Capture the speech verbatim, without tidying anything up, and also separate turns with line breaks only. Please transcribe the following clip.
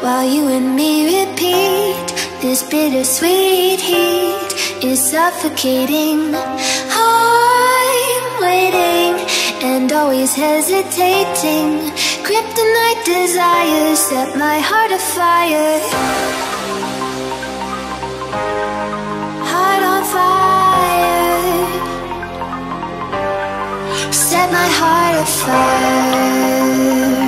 while you and me repeat. This bittersweet heat is suffocating. I'm waiting and always hesitating. Kryptonite desires set my heart afire. Heart on fire. Set my heart afire.